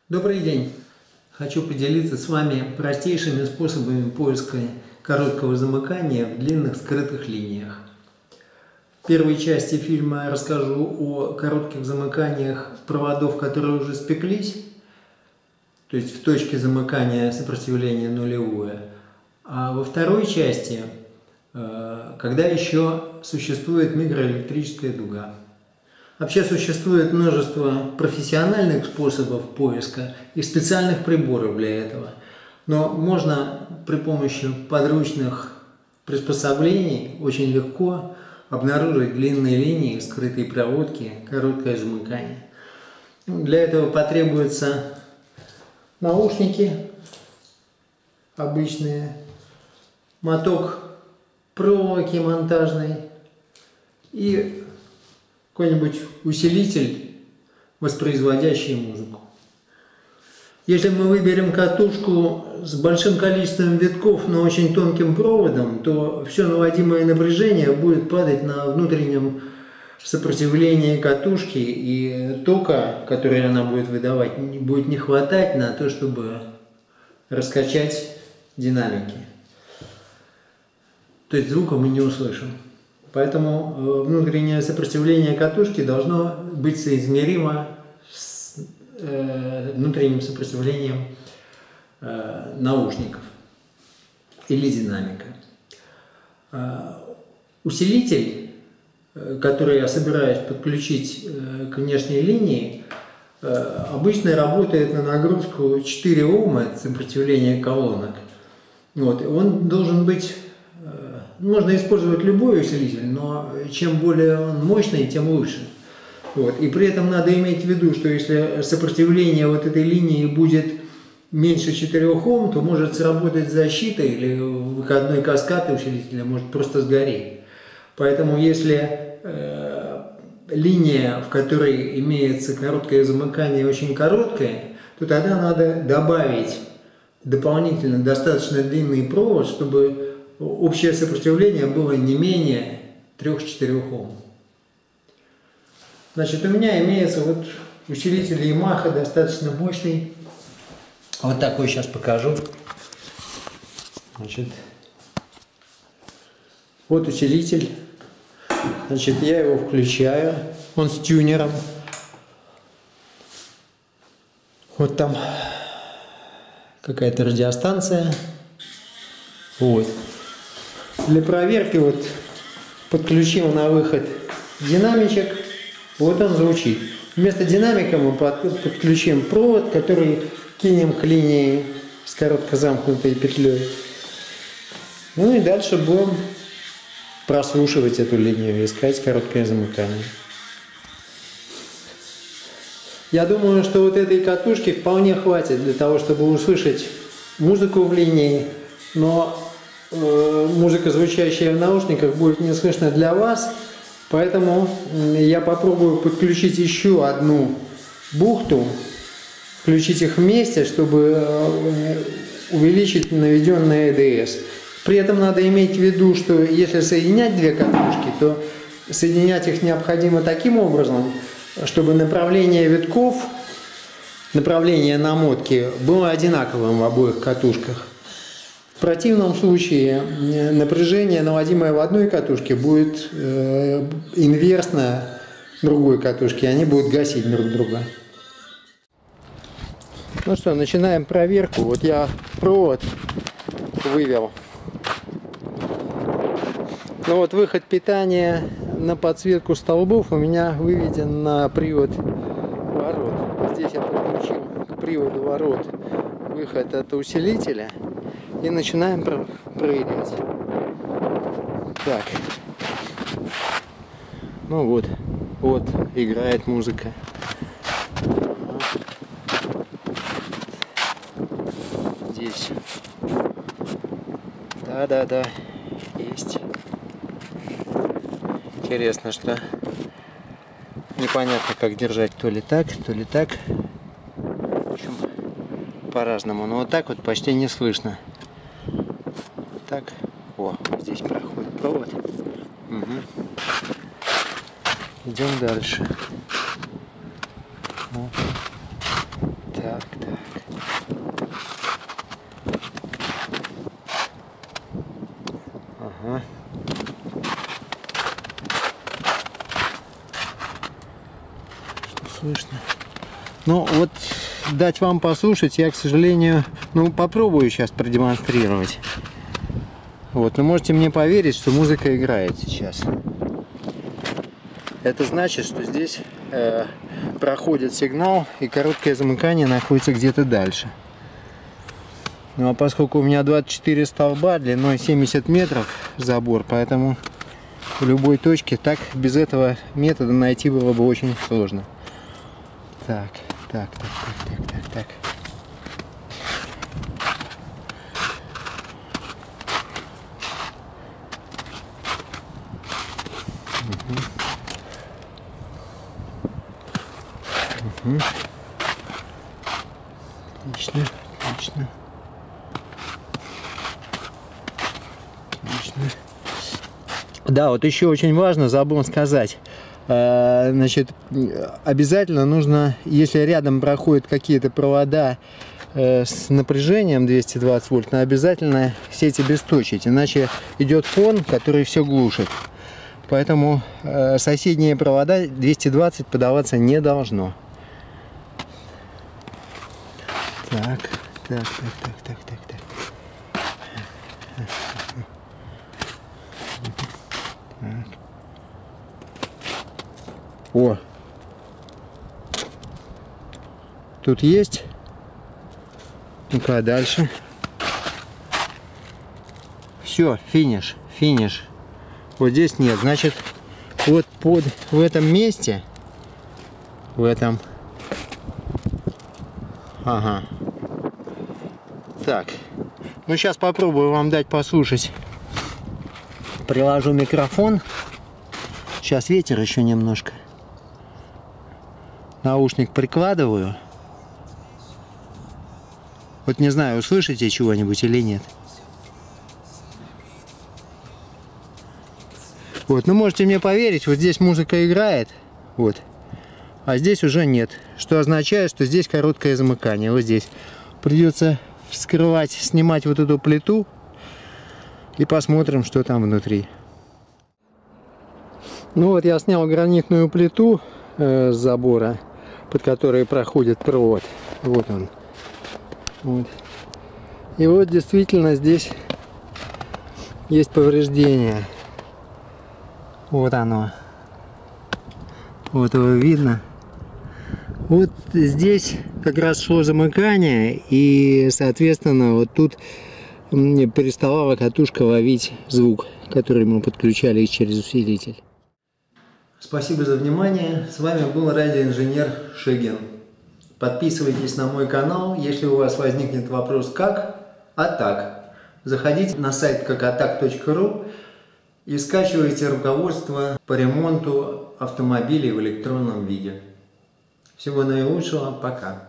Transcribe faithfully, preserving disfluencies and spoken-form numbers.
Добрый день! Хочу поделиться с вами простейшими способами поиска короткого замыкания в длинных скрытых линиях. В первой части фильма я расскажу о коротких замыканиях проводов, которые уже спеклись, то есть в точке замыкания сопротивление нулевое. А во второй части, когда еще существует микроэлектрическая дуга. Вообще существует множество профессиональных способов поиска и специальных приборов для этого. Но можно при помощи подручных приспособлений очень легко обнаружить длинные линии, скрытые проводки, короткое замыкание. Для этого потребуются наушники обычные, моток проволоки монтажной и какой-нибудь усилитель, воспроизводящий музыку. Если мы выберем катушку с большим количеством витков, но очень тонким проводом, то все наводимое напряжение будет падать на внутреннем сопротивлении катушки, и тока, который она будет выдавать, будет не хватать на то, чтобы раскачать динамики. То есть звука мы не услышим. Поэтому внутреннее сопротивление катушки должно быть соизмеримо с внутренним сопротивлением наушников или динамика. Усилитель, который я собираюсь подключить к внешней линии, обычно работает на нагрузку четыре Ома, это сопротивление колонок. Вот. Он должен быть... Можно использовать любой усилитель, но чем более он мощный, тем лучше. Вот. И при этом надо иметь в виду, что если сопротивление вот этой линии будет меньше четырёх Ом, то может сработать защита или выходной каскад усилителя может просто сгореть. Поэтому если э, линия, в которой имеется короткое замыкание, очень короткая, то тогда надо добавить дополнительно достаточно длинный провод, чтобы общее сопротивление было не менее трёх-четырёх Ом. Значит, у меня имеется вот усилитель Yamaha достаточно мощный. Вот такой сейчас покажу. Значит, вот усилитель. Значит, я его включаю. Он с тюнером. Вот там какая-то радиостанция. Вот. Для проверки вот подключил на выход динамичек, вот он звучит. Вместо динамика мы подключим провод, который кинем к линии с коротко замкнутой петлей. Ну и дальше будем прослушивать эту линию и искать короткое замыкание. Я думаю, что вот этой катушки вполне хватит для того, чтобы услышать музыку в линии, но музыка, звучащая в наушниках, будет не слышно для вас, поэтому я попробую подключить еще одну бухту, включить их вместе, чтобы увеличить наведенный эй ди эс. При этом надо иметь в виду, что если соединять две катушки, то соединять их необходимо таким образом, чтобы направление витков, направление намотки было одинаковым в обоих катушках. В противном случае напряжение, наводимое в одной катушке, будет э, инверсно другой катушке, они будут гасить друг друга. Ну что, начинаем проверку. Вот я провод вывел. Ну вот выход питания на подсветку столбов у меня выведен на привод ворот. Здесь я подключил к приводу ворот выход от усилителя. И начинаем проверять. Так. Ну вот. Вот играет музыка. Здесь. Да-да-да. Есть. Интересно, что непонятно, как держать. То ли так, то ли так. В общем, по-разному. Но вот так вот почти не слышно. Так, о, здесь проходит провод. Угу. Идем дальше. Вот. Так, так. Ага. Что слышно? Ну вот дать вам послушать я, к сожалению, ну попробую сейчас продемонстрировать. Вот, но можете мне поверить, что музыка играет сейчас. Это значит, что здесь э, проходит сигнал, и короткое замыкание находится где-то дальше. Ну а поскольку у меня двадцать четыре столба, длиной семьдесят метров забор, поэтому в любой точке так без этого метода найти было бы очень сложно. Так, так, так, так, так, так, так. Угу. Угу. Отлично, отлично. Отлично. Да, вот еще очень важно, забыл сказать. Значит, обязательно нужно, если рядом проходят какие-то провода с напряжением двести двадцать вольт, но обязательно сеть обесточить, иначе идет фон, который все глушит. Поэтому соседние провода двести двадцать подаваться не должно. Так, так, так, так, так, так, так. Так. О! Тут есть. Ну-ка, дальше. Все, финиш, финиш. Вот здесь нет. Значит, вот под в этом месте, в этом. Ага. Так. Ну, сейчас попробую вам дать послушать. Приложу микрофон. Сейчас ветер еще немножко. Наушник прикладываю. Вот не знаю, услышите чего-нибудь или нет. Вот, ну можете мне поверить, вот здесь музыка играет, вот, а здесь уже нет. Что означает, что здесь короткое замыкание. Вот здесь придется вскрывать, снимать вот эту плиту и посмотрим, что там внутри. Ну вот я снял гранитную плиту э, с забора, под которой проходит провод. Вот он. Вот. И вот действительно здесь есть повреждение. Вот оно. Вот его видно. Вот здесь как раз шло замыкание, и соответственно вот тут переставала катушка ловить звук, который мы подключали через усилитель. Спасибо за внимание. С вами был радиоинженер Шегин. Подписывайтесь на мой канал. Если у вас возникнет вопрос как, а так, заходите на сайт какатак точка ру и скачивайте руководство по ремонту автомобилей в электронном виде. Всего наилучшего. Пока.